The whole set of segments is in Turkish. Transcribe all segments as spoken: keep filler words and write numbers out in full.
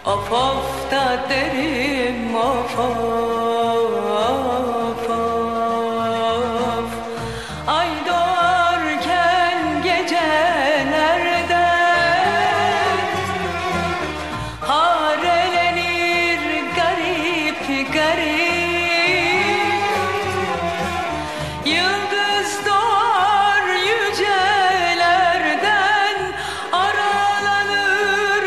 Of of da derim of of of. Ay doğarken gecelerde harelenir garip garip. Yıldız doğar yücelerden, aralanır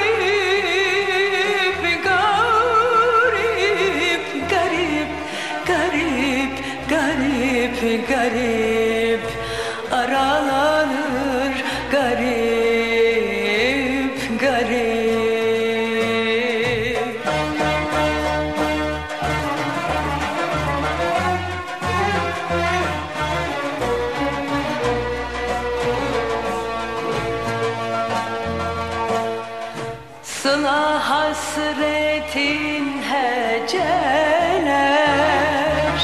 garip garip garip garip garip garip, aralanır garip garip. Sıla hasretin heceler,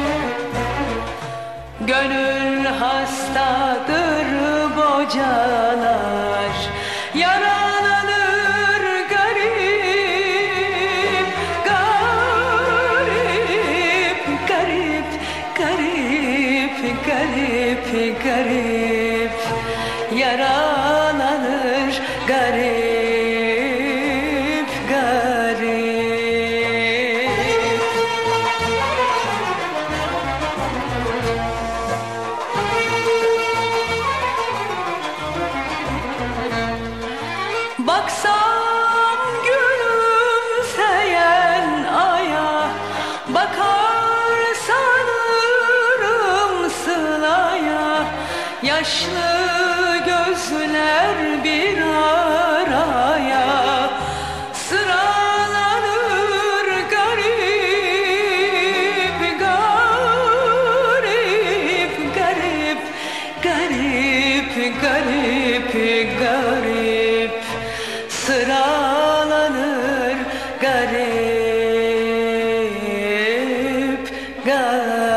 gönül hastadır bocalar. Yaralanır garip garip garip garip garip garip, yaralanır garip garip. Baksam gülümseyen aya, bakar sanırım Sıla'ya. Yaşlı gözler bir araya, sıralanır garip garip garip garip garip garip, sıralanır garip garip.